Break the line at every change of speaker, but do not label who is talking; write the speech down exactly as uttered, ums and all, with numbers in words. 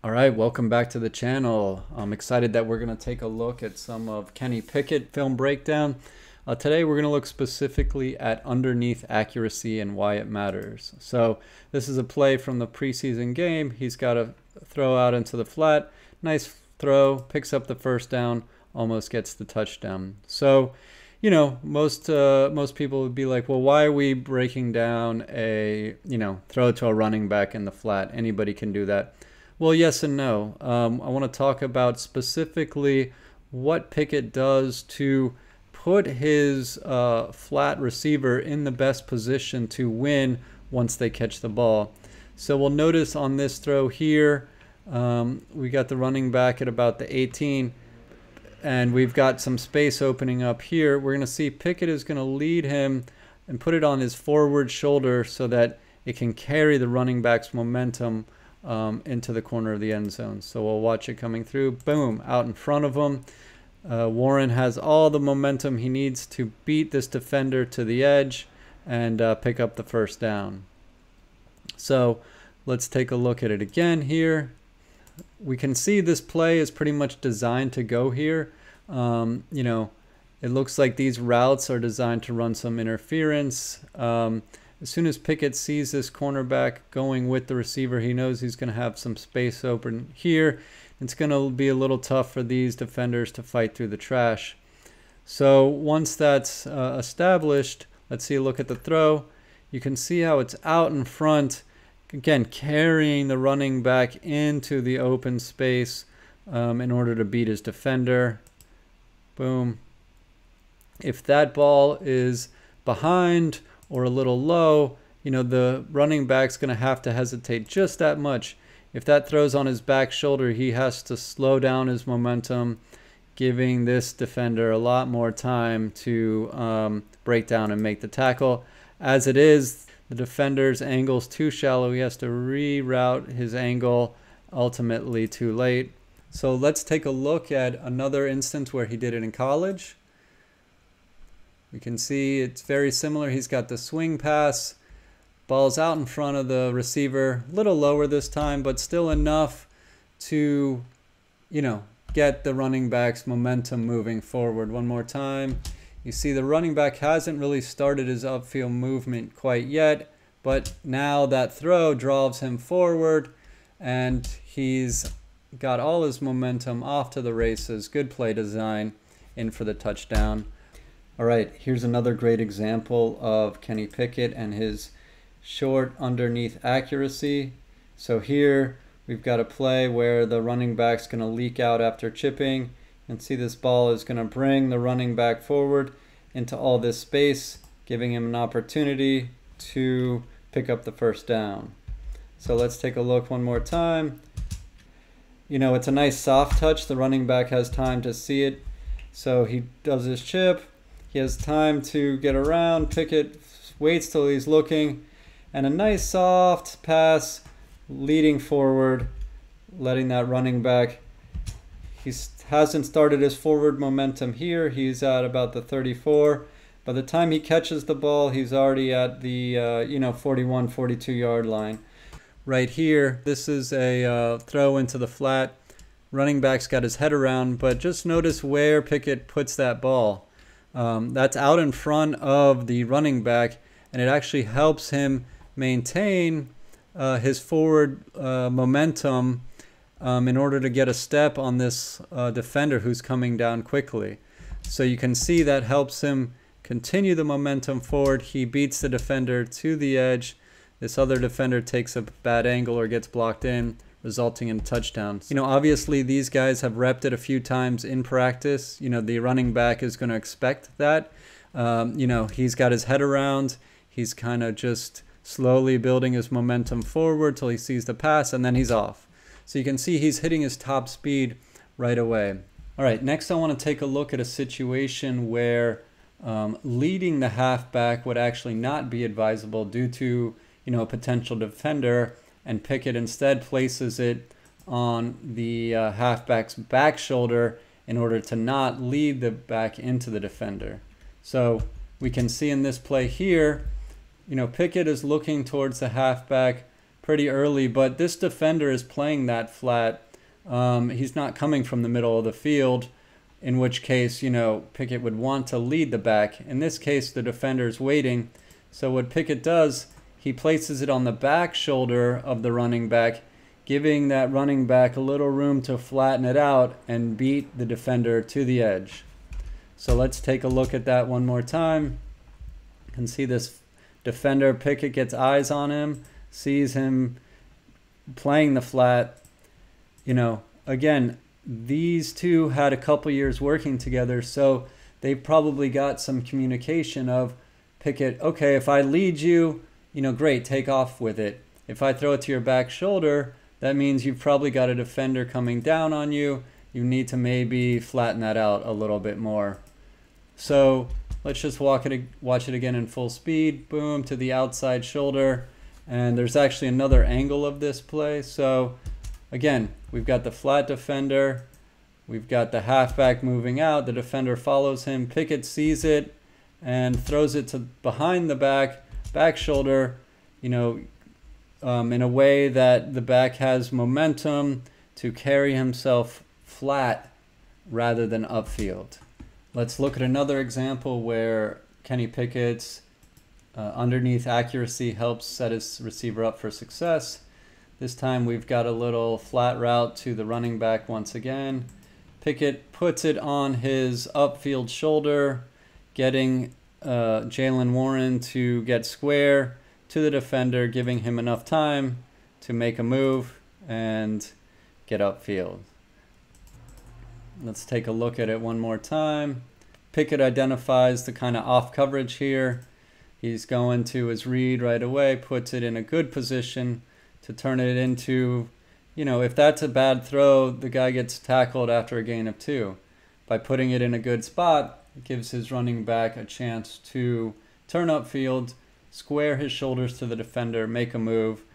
All right, welcome back to the channel. I'm excited that we're going to take a look at some of Kenny Pickett film breakdown. Uh, today we're going to look specifically at underneath accuracy and why it matters. So this is a play from the preseason game. He's got a throw out into the flat. Nice throw, picks up the first down, almost gets the touchdown. So, you know, most uh, most people would be like, well, why are we breaking down a, you know, throw to a running back in the flat? Anybody can do that. Well, yes and no. Um, I want to talk about specifically what Pickett does to put his uh, flat receiver in the best position to win once they catch the ball. So we'll notice on this throw here, um, we got the running back at about the eighteen, and we've got some space opening up here. We're going to see Pickett is going to lead him and put it on his forward shoulder so that it can carry the running back's momentum Um, into the corner of the end zone. So we'll watch it coming through. Boom, out in front of him. Uh, Warren has all the momentum he needs to beat this defender to the edge and uh, pick up the first down. So let's take a look at it again here. We can see this play is pretty much designed to go here. Um, you know, it looks like these routes are designed to run some interference. Um, As soon as Pickett sees this cornerback going with the receiver, he knows he's going to have some space open here. It's going to be a little tough for these defenders to fight through the trash. So once that's uh, established, let's see a look at the throw. You can see how it's out in front, again, carrying the running back into the open space um, in order to beat his defender. Boom. If that ball is behind or a little low, you know, the running back's going to have to hesitate just that much. If that throws on his back shoulder, he has to slow down his momentum, giving this defender a lot more time to um, break down and make the tackle. As it is, the defender's angle's too shallow. He has to reroute his angle, ultimately too late. So let's take a look at another instance where he did it in college. We can see it's very similar. He's got the swing pass. Ball's out in front of the receiver. A little lower this time, but still enough to, you know, get the running back's momentum moving forward. One more time. You see the running back hasn't really started his upfield movement quite yet, but now that throw drives him forward, and he's got all his momentum off to the races. Good play design, in for the touchdown. All right, here's another great example of Kenny Pickett and his short underneath accuracy. So here we've got a play where the running back's going to leak out after chipping. And see this ball is going to bring the running back forward into all this space, giving him an opportunity to pick up the first down. So let's take a look one more time. You know, it's a nice soft touch. The running back has time to see it. So he does his chip. He has time to get around. Pickett waits till he's looking. And a nice soft pass leading forward, letting that running back. He hasn't started his forward momentum here. He's at about the thirty-four. By the time he catches the ball, he's already at the uh, you know, forty-one, forty-two yard line. Right here, this is a uh, throw into the flat. Running back's got his head around, but just notice where Pickett puts that ball. Um, that's out in front of the running back, and it actually helps him maintain uh, his forward uh, momentum um, in order to get a step on this uh, defender who's coming down quickly. So you can see that helps him continue the momentum forward. He beats the defender to the edge. This other defender takes a bad angle or gets blocked in, resulting in touchdowns. You know, obviously these guys have repped it a few times in practice. You know, the running back is going to expect that. Um, you know, he's got his head around. He's kind of just slowly building his momentum forward till he sees the pass, and then he's off. So you can see he's hitting his top speed right away. All right, next I want to take a look at a situation where um, leading the halfback would actually not be advisable due to, you know, a potential defender, and Pickett instead places it on the uh, halfback's back shoulder in order to not lead the back into the defender. So we can see in this play here, you know, Pickett is looking towards the halfback, pretty early, but this defender is playing that flat. Um, he's not coming from the middle of the field, in which case, you know, Pickett would want to lead the back. In this case, the defender is waiting. So what Pickett does, he places it on the back shoulder of the running back, giving that running back a little room to flatten it out and beat the defender to the edge. So let's take a look at that one more time. You can see this defender, Pickett gets eyes on him, sees him playing the flat. You know, again, these two had a couple years working together, so they probably got some communication of Pickett, okay, if I lead you, you know, great, take off with it. If I throw it to your back shoulder, that means you've probably got a defender coming down on you. You need to maybe flatten that out a little bit more. So let's just walk it, watch it again in full speed. Boom, to the outside shoulder. And there's actually another angle of this play. So again, we've got the flat defender. We've got the halfback moving out. The defender follows him. Pickett sees it and throws it to behind the back, back shoulder, you know, um, in a way that the back has momentum to carry himself flat rather than upfield. Let's look at another example where Kenny Pickett's uh, underneath accuracy helps set his receiver up for success. This time we've got a little flat route to the running back once again. Pickett puts it on his upfield shoulder, getting uh, Jaylen Warren to get square to the defender, giving him enough time to make a move and get upfield. Let's take a look at it one more time. Pickett identifies the kind of off coverage here. He's going to his read right away, puts it in a good position to turn it into, you know, if that's a bad throw, the guy gets tackled after a gain of two. By putting it in a good spot, it gives his running back a chance to turn upfield, square his shoulders to the defender, make a move,